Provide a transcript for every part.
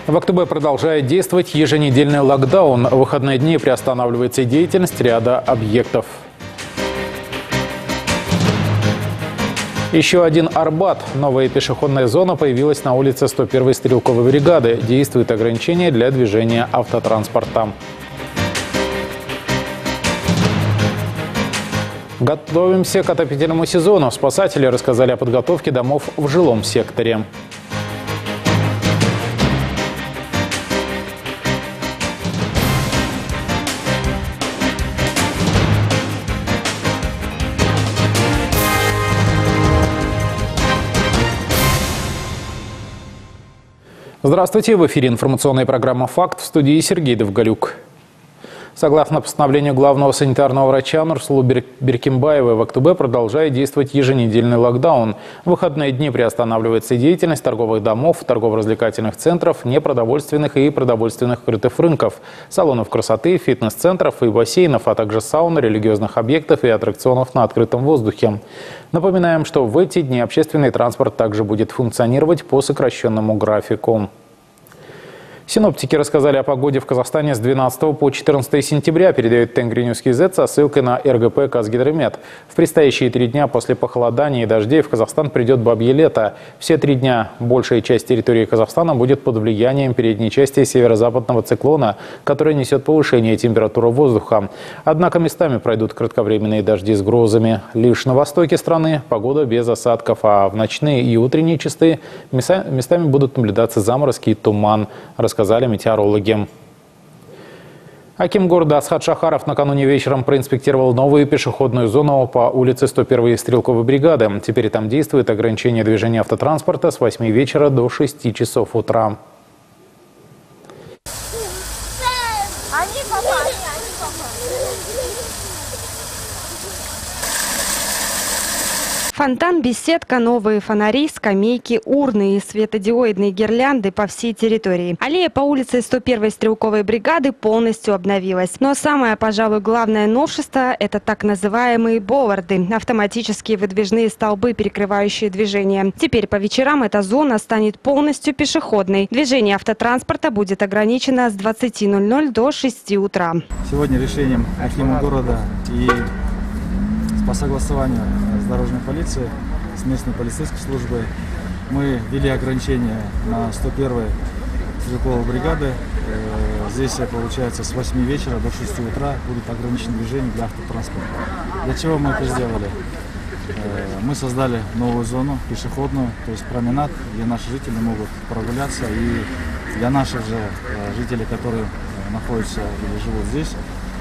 В Актубе продолжает действовать еженедельный локдаун. В выходные дни приостанавливается деятельность ряда объектов. Еще один Арбат. Новая пешеходная зона появилась на улице 101-й стрелковой бригады. Действует ограничение для движения автотранспорта. Готовимся к отопительному сезону. Спасатели рассказали о подготовке домов в жилом секторе. Здравствуйте! В эфире информационная программа «Факт», в студии Сергей Довголюк. Согласно постановлению главного санитарного врача Нурсулу Беркимбаевой, в Актубе продолжает действовать еженедельный локдаун. В выходные дни приостанавливается деятельность торговых домов, торгово-развлекательных центров, непродовольственных и продовольственных крытых рынков, салонов красоты, фитнес-центров и бассейнов, а также саун, религиозных объектов и аттракционов на открытом воздухе. Напоминаем, что в эти дни общественный транспорт также будет функционировать по сокращенному графику. Синоптики рассказали о погоде в Казахстане с 12 по 14 сентября, передает Тенгри Ньюс КЗ со ссылкой на РГП «Казгидромет». В предстоящие 3 дня после похолодания и дождей в Казахстан придет бабье лето. Все 3 дня большая часть территории Казахстана будет под влиянием передней части северо-западного циклона, который несет повышение температуры воздуха. Однако местами пройдут кратковременные дожди с грозами. Лишь на востоке страны погода без осадков, а в ночные и утренние часы местами будут наблюдаться заморозки и туман, рассказали метеорологи. Аким города Асхат Шахаров накануне вечером проинспектировал новую пешеходную зону по улице 101-й стрелковой бригады. Теперь там действует ограничение движения автотранспорта с 8 вечера до 6 часов утра. Фонтан, беседка, новые фонари, скамейки, урны и светодиодные гирлянды по всей территории. Аллея по улице 101-й стрелковой бригады полностью обновилась. Но самое, пожалуй, главное новшество – это так называемые болварды – автоматические выдвижные столбы, перекрывающие движение. Теперь по вечерам эта зона станет полностью пешеходной. Движение автотранспорта будет ограничено с 20:00 до 6 утра. Сегодня решением акима города и по согласованию с дорожной полицией, с местной полицейской службой мы ввели ограничения на 101-й стрелковой бригады. Здесь, получается, с 8 вечера до 6 утра будет ограничено движение для автотранспорта. Для чего мы это сделали? Мы создали новую зону пешеходную, то есть променад, где наши жители могут прогуляться. И для наших же жителей, которые находятся или живут здесь,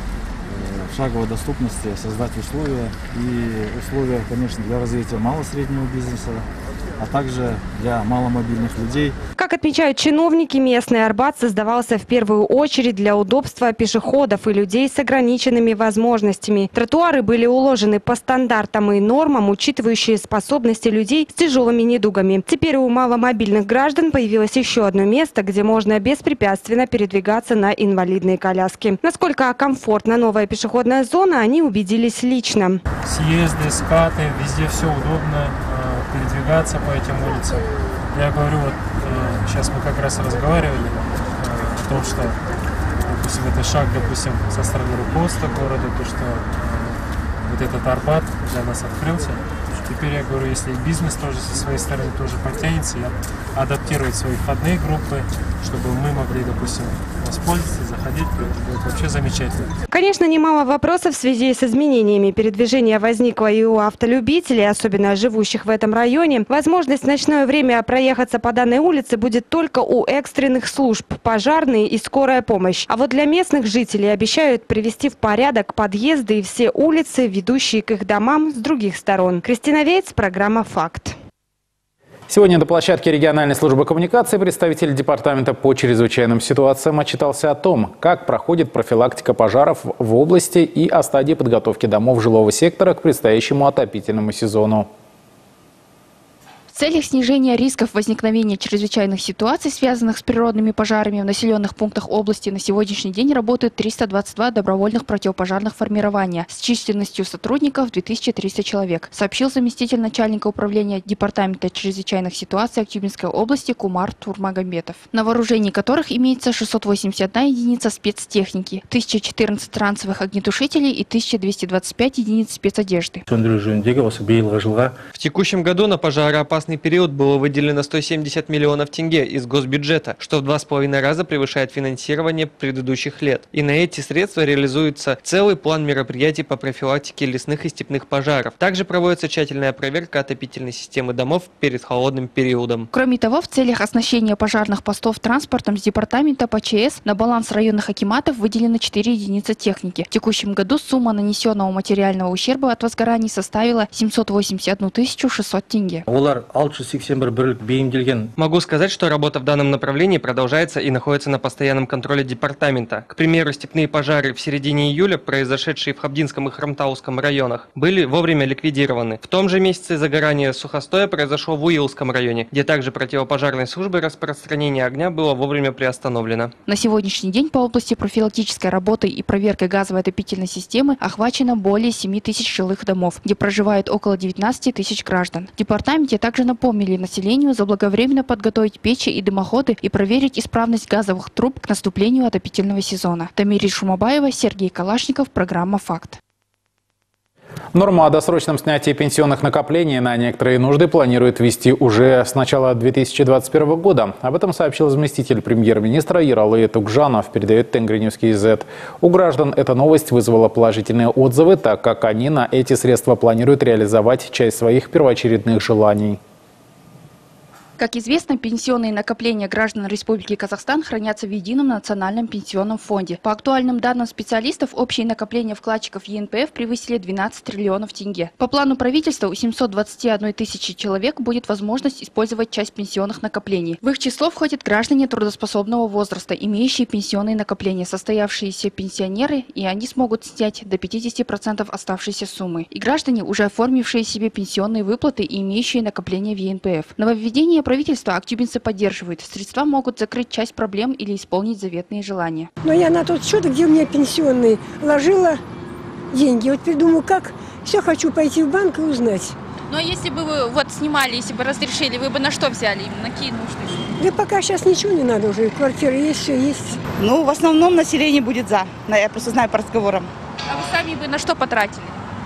в шаговой доступности создать условия. И условия, конечно, для развития малого-среднего бизнеса, а также для маломобильных людей. Как отмечают чиновники, местный Арбат создавался в первую очередь для удобства пешеходов и людей с ограниченными возможностями. Тротуары были уложены по стандартам и нормам, учитывающие способности людей с тяжелыми недугами. Теперь у маломобильных граждан появилось еще одно место, где можно беспрепятственно передвигаться на инвалидные коляски. Насколько комфортна новая пешеходная зона, они убедились лично. Съезды, скаты, везде все удобно, передвигаться по этим улицам. Я говорю, вот сейчас мы как раз разговаривали о том, что, допустим, это шаг, допустим, со стороны руководства города, то, что вот этот Арбат для нас открылся. Теперь я говорю, если бизнес тоже со своей стороны тоже подтянется, адаптировать свои входные группы, чтобы мы могли, допустим, воспользоваться, заходить, это будет вообще замечательно. Конечно, немало вопросов в связи с изменениями передвижения возникло и у автолюбителей, особенно живущих в этом районе. Возможность в ночное время проехаться по данной улице будет только у экстренных служб, пожарные и скорая помощь. А вот для местных жителей обещают привести в порядок подъезды и все улицы, ведущие к их домам с других сторон. Кристина Вейц, программа «Факт». Сегодня до площадки региональной службы коммуникации представитель департамента по чрезвычайным ситуациям отчитался о том, как проходит профилактика пожаров в области и о стадии подготовки домов жилого сектора к предстоящему отопительному сезону. В целях снижения рисков возникновения чрезвычайных ситуаций, связанных с природными пожарами в населенных пунктах области, на сегодняшний день работают 322 добровольных противопожарных формирования с численностью сотрудников 2300 человек, сообщил заместитель начальника управления Департамента чрезвычайных ситуаций Актюбинской области Кумар Турмагомбетов, на вооружении которых имеется 681 единица спецтехники, 1014 ранцевых огнетушителей и 1225 единиц спецодежды. В текущем году на пожароопасный период было выделено 170 миллионов тенге из госбюджета, что в 2,5 раза превышает финансирование предыдущих лет. И на эти средства реализуется целый план мероприятий по профилактике лесных и степных пожаров. Также проводится тщательная проверка отопительной системы домов перед холодным периодом. Кроме того, в целях оснащения пожарных постов транспортом с департамента по ЧС на баланс районных акиматов выделено 4 единицы техники. В текущем году сумма нанесенного материального ущерба от возгораний составила 781 600 тенге. Могу сказать, что работа в данном направлении продолжается и находится на постоянном контроле департамента. К примеру, степные пожары в середине июля, произошедшие в Хабдинском и Хромтауском районах, были вовремя ликвидированы. В том же месяце загорание сухостоя произошло в Уилском районе, где также противопожарной службой распространение огня было вовремя приостановлено. На сегодняшний день по области профилактической работы и проверкой газовой отопительной системы охвачено более 7 тысяч жилых домов, где проживает около 19 тысяч граждан. В департаменте также напомнили населению заблаговременно подготовить печи и дымоходы и проверить исправность газовых труб к наступлению отопительного сезона. Тамира Шумабаева, Сергей Калашников, программа «Факт». Норму о досрочном снятии пенсионных накоплений на некоторые нужды планирует ввести уже с начала 2021 года. Об этом сообщил заместитель премьер-министра Ералы Тукжанов, передает Тенгринюс КЗ. У граждан эта новость вызвала положительные отзывы, так как они на эти средства планируют реализовать часть своих первоочередных желаний. Как известно, пенсионные накопления граждан Республики Казахстан хранятся в Едином национальном пенсионном фонде. По актуальным данным специалистов, общие накопления вкладчиков ЕНПФ превысили 12 триллионов тенге. По плану правительства у 721 тысячи человек будет возможность использовать часть пенсионных накоплений. В их число входят граждане трудоспособного возраста, имеющие пенсионные накопления, состоявшиеся пенсионеры, и они смогут снять до 50% оставшейся суммы. И граждане, уже оформившие себе пенсионные выплаты и имеющие накопления в ЕНПФ. Нововведение правительства актюбинцы поддерживают. Средства могут закрыть часть проблем или исполнить заветные желания. Но я на тот счет, где у меня пенсионный, ложила деньги. Вот придумаю, как. Все хочу пойти в банк и узнать. Ну а если бы вы снимали, если бы разрешили, вы бы на что взяли? На какие нужды? Да пока сейчас ничего не надо уже. Квартира есть, все есть. Ну, в основном население будет за. Я просто знаю по разговорам. А вы сами бы на что потратили?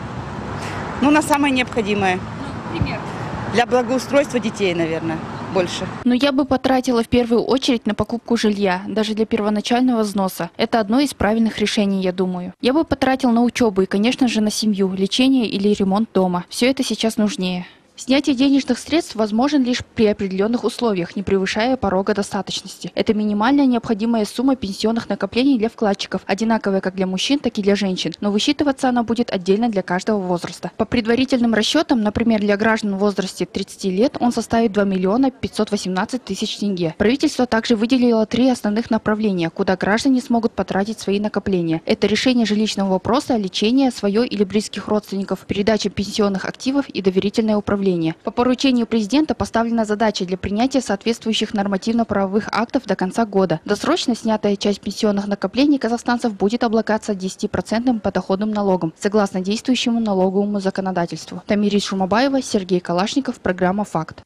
Ну, на самое необходимое. Ну, пример. Для благоустройства детей, наверное, больше. Но я бы потратила в первую очередь на покупку жилья, даже для первоначального взноса. Это одно из правильных решений, я думаю. Я бы потратил на учебу и, конечно же, на семью, лечение или ремонт дома. Все это сейчас нужнее. Снятие денежных средств возможен лишь при определенных условиях, не превышая порога достаточности. Это минимальная необходимая сумма пенсионных накоплений для вкладчиков, одинаковая как для мужчин, так и для женщин, но высчитываться она будет отдельно для каждого возраста. По предварительным расчетам, например, для граждан в возрасте 30 лет он составит 2 миллиона 518 тысяч тенге. Правительство также выделило 3 основных направления, куда граждане смогут потратить свои накопления. Это решение жилищного вопроса, лечение свое или близких родственников, передача пенсионных активов и доверительное управление. По поручению президента поставлена задача для принятия соответствующих нормативно-правовых актов до конца года. Досрочно снятая часть пенсионных накоплений казахстанцев будет облагаться 10% подоходным налогом, согласно действующему налоговому законодательству. Тамира Шумабаева, Сергей Калашников, программа «Факт».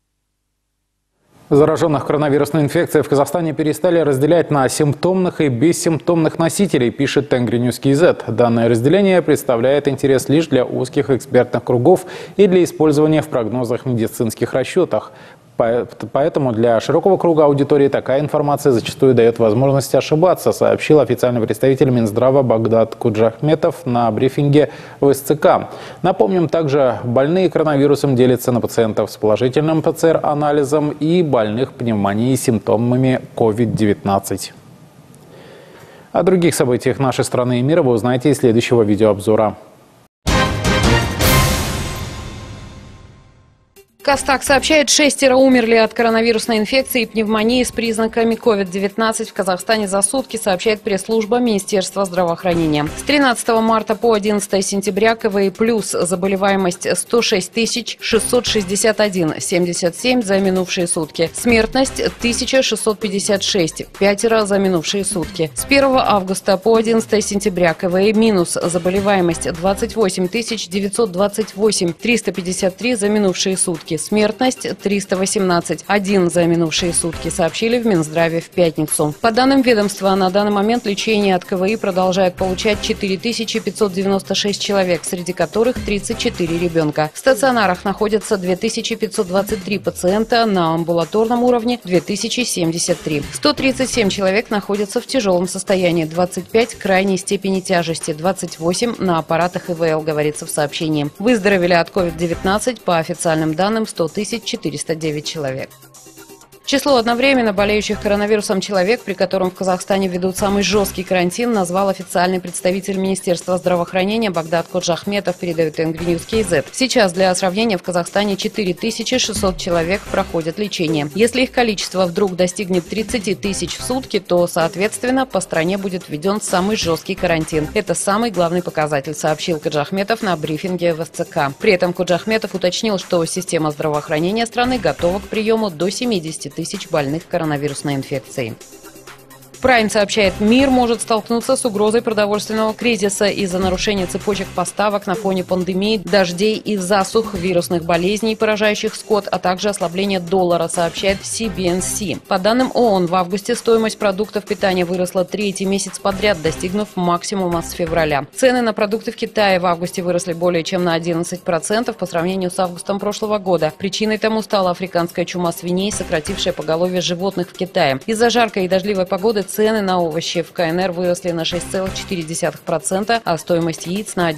Зараженных коронавирусной инфекцией в Казахстане перестали разделять на симптомных и бессимптомных носителей, пишет Тенгринюс КЗ. Данное разделение представляет интерес лишь для узких экспертных кругов и для использования в прогнозах медицинских расчетах. Поэтому для широкого круга аудитории такая информация зачастую дает возможность ошибаться, сообщил официальный представитель Минздрава Багдад Куджахметов на брифинге в СЦК. Напомним, также больные коронавирусом делятся на пациентов с положительным ПЦР-анализом и больных пневмонией с симптомами COVID-19. О других событиях нашей страны и мира вы узнаете из следующего видеообзора. Костак сообщает, 6 умерли от коронавирусной инфекции и пневмонии с признаками COVID-19 в Казахстане за сутки, сообщает пресс-служба Министерства здравоохранения. С 13 марта по 11 сентября КВИ плюс заболеваемость 106 661, 77 за минувшие сутки. Смертность 1656, 5 за минувшие сутки. С 1 августа по 11 сентября КВИ минус заболеваемость 28 928, 353 за минувшие сутки. Смертность 318, 1 за минувшие сутки, сообщили в Минздраве в пятницу. По данным ведомства, на данный момент лечение от КВИ продолжают получать 4596 человек, среди которых 34 ребенка. В стационарах находятся 2523 пациента, на амбулаторном уровне 2073. 137 человек находятся в тяжелом состоянии, 25 крайней степени тяжести, 28 на аппаратах ИВЛ, говорится в сообщении. Выздоровели от COVID-19 по официальным данным 100 409 человек. Число одновременно болеющих коронавирусом человек, при котором в Казахстане ведут самый жесткий карантин, назвал официальный представитель Министерства здравоохранения Багдат Коджахметов, передает Тенгри-Ньюс КЗ. Сейчас для сравнения в Казахстане 4600 человек проходят лечение. Если их количество вдруг достигнет 30 тысяч в сутки, то, соответственно, по стране будет введен самый жесткий карантин. Это самый главный показатель, сообщил Коджахметов на брифинге в СЦК. При этом Коджахметов уточнил, что система здравоохранения страны готова к приему до 70 тысяч больных коронавирусной инфекцией. Прайм сообщает, мир может столкнуться с угрозой продовольственного кризиса из-за нарушения цепочек поставок на фоне пандемии, дождей и засух, вирусных болезней, поражающих скот, а также ослабления доллара, сообщает CBNC. По данным ООН, в августе стоимость продуктов питания выросла третий месяц подряд, достигнув максимума с февраля. Цены на продукты в Китае в августе выросли более чем на 11% по сравнению с августом прошлого года. Причиной тому стала африканская чума свиней, сократившая поголовье животных в Китае. Из-за жаркой и дождливой погоды цены на овощи в КНР выросли на 6,4%, а стоимость яиц на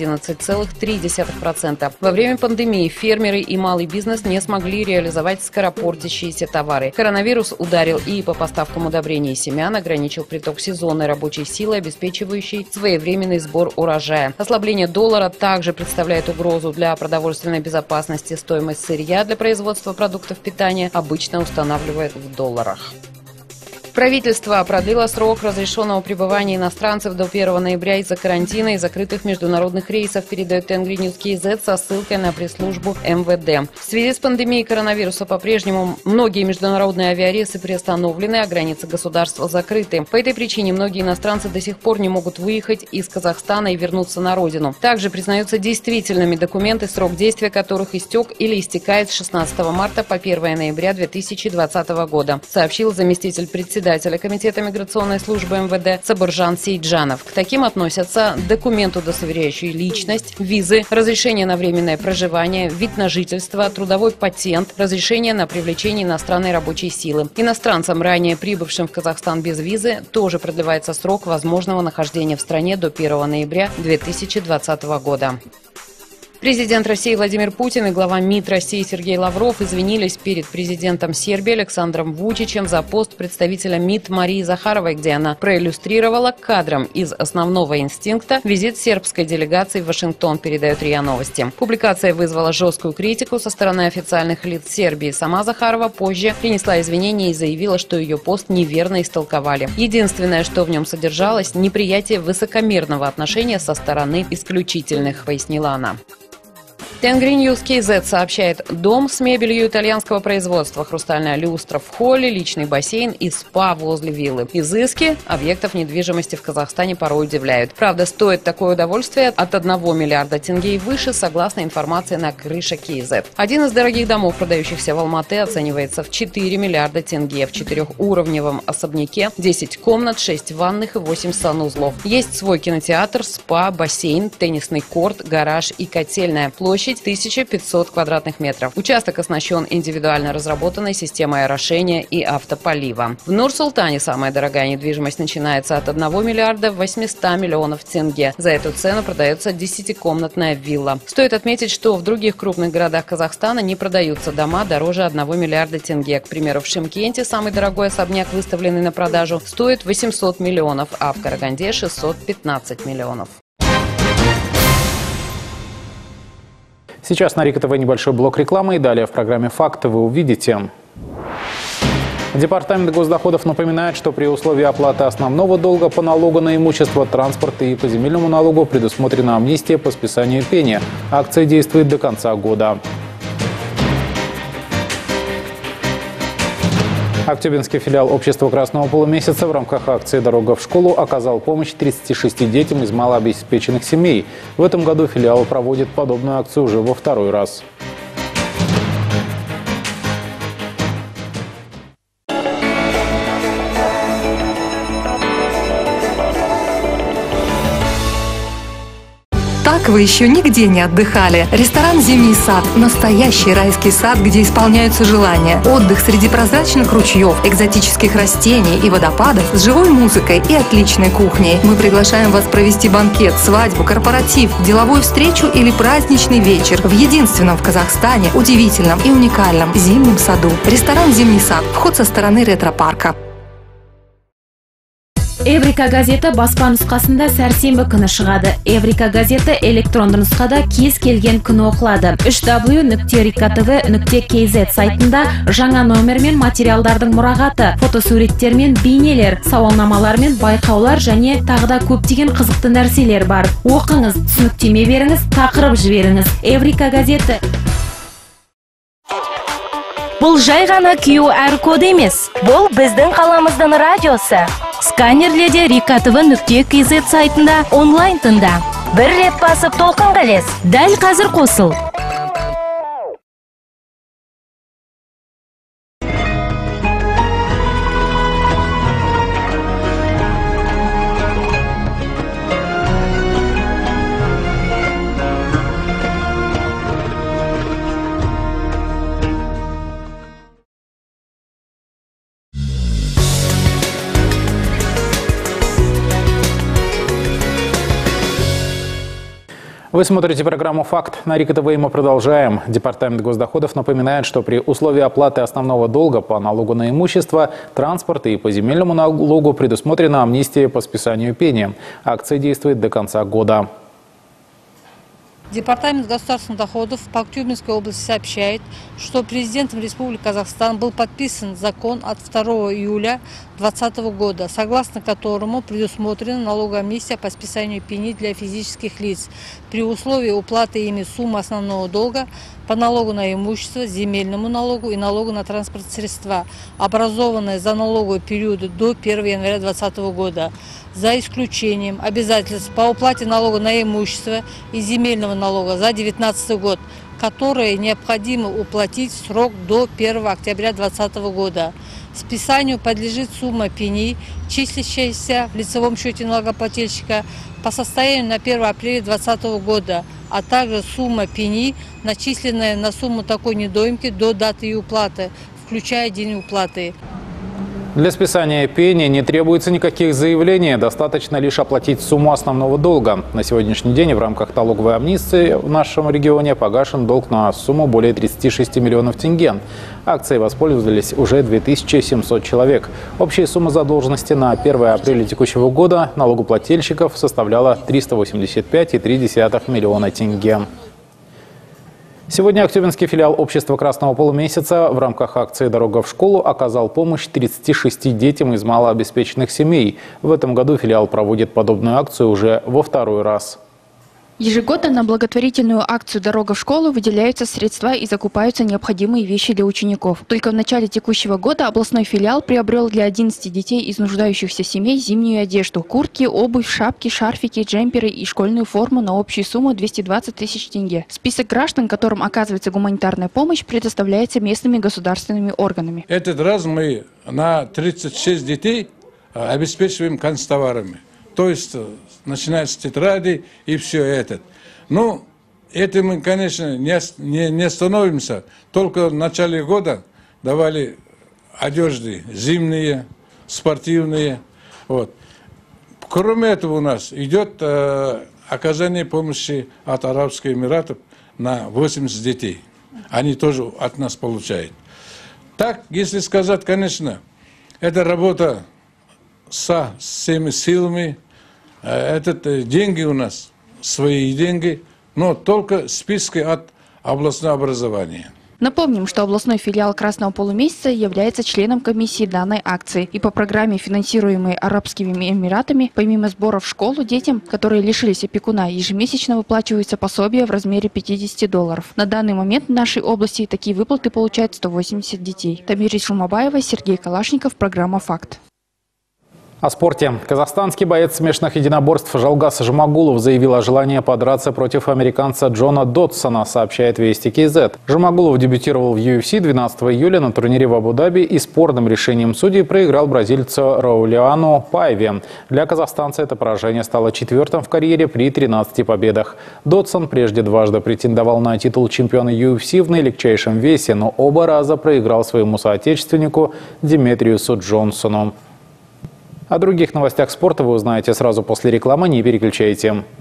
11,3%. Во время пандемии фермеры и малый бизнес не смогли реализовать скоропортящиеся товары. Коронавирус ударил и по поставкам удобрений и семян, ограничил приток сезонной рабочей силы, обеспечивающей своевременный сбор урожая. Ослабление доллара также представляет угрозу для продовольственной безопасности. Стоимость сырья для производства продуктов питания обычно устанавливают в долларах. Правительство продлило срок разрешенного пребывания иностранцев до 1 ноября из-за карантина и закрытых международных рейсов, передает Тенгри-Ньюс КЗ со ссылкой на пресс-службу МВД. В связи с пандемией коронавируса по-прежнему многие международные авиарейсы приостановлены, а границы государства закрыты. По этой причине многие иностранцы до сих пор не могут выехать из Казахстана и вернуться на родину. Также признаются действительными документы, срок действия которых истек или истекает с 16 марта по 1 ноября 2020 года, сообщил заместитель председателя Комитета миграционной службы МВД Сабыржан Сейджанов. К таким относятся документ, удостоверяющий личность, визы, разрешение на временное проживание, вид на жительство, трудовой патент, разрешение на привлечение иностранной рабочей силы. Иностранцам, ранее прибывшим в Казахстан без визы, тоже продлевается срок возможного нахождения в стране до 1 ноября 2020 года. Президент России Владимир Путин и глава МИД России Сергей Лавров извинились перед президентом Сербии Александром Вучичем за пост представителя МИД Марии Захаровой, где она проиллюстрировала кадром из «Основного инстинкта» визит сербской делегации в Вашингтон, передает РИА Новости. Публикация вызвала жесткую критику со стороны официальных лиц Сербии. Сама Захарова позже принесла извинения и заявила, что ее пост неверно истолковали. Единственное, что в нем содержалось – неприятие высокомерного отношения со стороны исключительных, пояснила она. Тенгри-Ньюс КЗ сообщает, дом с мебелью итальянского производства, хрустальная люстра в холле, личный бассейн и спа возле виллы. Изыски объектов недвижимости в Казахстане порой удивляют. Правда, стоит такое удовольствие от 1 миллиарда тенге и выше, согласно информации на крыше КЗ. Один из дорогих домов, продающихся в Алматы, оценивается в 4 миллиарда тенге. В 4-уровневом особняке 10 комнат, 6 ванных и 8 санузлов. Есть свой кинотеатр, спа, бассейн, теннисный корт, гараж и котельная. Площадь 1500 квадратных метров. Участок оснащен индивидуально разработанной системой орошения и автополива. В Нур-Султане самая дорогая недвижимость начинается от 1 миллиарда 800 миллионов тенге. За эту цену продается 10-комнатная вилла. Стоит отметить, что в других крупных городах Казахстана не продаются дома дороже 1 миллиарда тенге. К примеру, в Шымкенте самый дорогой особняк, выставленный на продажу, стоит 800 миллионов, а в Караганде 615 миллионов. Сейчас на Рика ТВ небольшой блок рекламы, и далее в программе «Факты» вы увидите. Департамент госдоходов напоминает, что при условии оплаты основного долга по налогу на имущество, транспорт и по земельному налогу предусмотрена амнистия по списанию пени. Акция действует до конца года. Актюбинский филиал общества «Красного полумесяца» в рамках акции «Дорога в школу» оказал помощь 36 детям из малообеспеченных семей. В этом году филиал проводит подобную акцию уже во второй раз. Так вы еще нигде не отдыхали. Ресторан «Зимний сад» – настоящий райский сад, где исполняются желания. Отдых среди прозрачных ручьев, экзотических растений и водопадов с живой музыкой и отличной кухней. Мы приглашаем вас провести банкет, свадьбу, корпоратив, деловую встречу или праздничный вечер в единственном в Казахстане удивительном и уникальном зимнем саду. Ресторан «Зимний сад». Вход со стороны ретропарка. Эврика газеті баспа нұсқасында сәрсенбі күні шығады. Эврика газеті электронды нұсқада кез келген күні оқылады. www.rikatv.kz сайтында жаңа номер мен материалдардың мұрағаты, фотосуреттер мен бейнелер, сауалнамалар мен байқаулар және тағыда көптеген қызықты нәрселер бар. Оқыңыз, түсініктеме беріңіз, тақырып жіберіңіз. Эврика газеті. Бұл жай ғана QR код емес. Бұл біздің қаламыздың радиосы. Сканерледе rikatv.kz сайтында онлайн тыңда. Бір рет басып толқынға ілес. Дәл қазір қосыл. Вы смотрите программу «Факт». На Рика ТВ мы продолжаем. Департамент госдоходов напоминает, что при условии оплаты основного долга по налогу на имущество, транспорт и по земельному налогу предусмотрена амнистия по списанию пени. Акция действует до конца года. Департамент государственных доходов по Актюбинской области сообщает, что президентом Республики Казахстан был подписан закон от 2 июля 2020 года, согласно которому предусмотрена налоговая амнистия по списанию пени для физических лиц при условии уплаты ими суммы основного долга по налогу на имущество, земельному налогу и налогу на транспортные средства, образованные за налоговые периоды до 1 января 2020 года, за исключением обязательств по уплате налога на имущество и земельного налога за 2019 год, которые необходимо уплатить в срок до 1 октября 2020 года. Списанию подлежит сумма пени, числящаяся в лицевом счете налогоплательщика по состоянию на 1 апреля 2020 года, а также сумма пени, начисленная на сумму такой недоимки до даты ее уплаты, включая день уплаты. Для списания пени не требуется никаких заявлений, достаточно лишь оплатить сумму основного долга. На сегодняшний день в рамках налоговой амнистии в нашем регионе погашен долг на сумму более 36 миллионов тенге. Акцией воспользовались уже 2700 человек. Общая сумма задолженности на 1 апреля текущего года налогоплательщиков составляла 385,3 миллиона тенге. Сегодня Актюбинский филиал общества «Красного полумесяца» в рамках акции «Дорога в школу» оказал помощь 36 детям из малообеспеченных семей. В этом году филиал проводит подобную акцию уже во второй раз. Ежегодно на благотворительную акцию «Дорога в школу» выделяются средства и закупаются необходимые вещи для учеников. Только в начале текущего года областной филиал приобрел для 11 детей из нуждающихся семей зимнюю одежду – куртки, обувь, шапки, шарфики, джемперы и школьную форму на общую сумму 220 тысяч тенге. Список граждан, которым оказывается гуманитарная помощь, предоставляется местными государственными органами. Этот раз мы на 36 детей обеспечиваем канцтоварами. То есть, начиная с тетради и все это. Но этим мы, конечно, не остановимся. Только в начале года давали одежды зимние, спортивные. Вот. Кроме этого у нас идет оказание помощи от Арабских Эмиратов на 80 детей. Они тоже от нас получают. Так, если сказать, конечно, это работа со всеми силами. Это деньги у нас, свои деньги, но только списки от областное образование. Напомним, что областной филиал «Красного полумесяца» является членом комиссии данной акции. И по программе, финансируемой Арабскими Эмиратами, помимо сборов в школу, детям, которые лишились опекуна, ежемесячно выплачиваются пособия в размере $50. На данный момент в нашей области такие выплаты получают 180 детей. Тамира Шумабаева, Сергей Калашников, программа «Факт». О спорте. Казахстанский боец смешанных единоборств Жалгас Жумагулов заявил о желании подраться против американца Джона Дотсона, сообщает Вести КЗ. Жумагулов дебютировал в UFC 12 июля на турнире в Абу-Даби и спорным решением судей проиграл бразильцу Раулиану Паеве. Для казахстанца это поражение стало 4-м в карьере при 13 победах. Дотсон прежде дважды претендовал на титул чемпиона UFC в наилегчайшем весе, но оба раза проиграл своему соотечественнику Диметриусу Джонсону. О других новостях спорта вы узнаете сразу после рекламы, не переключайте.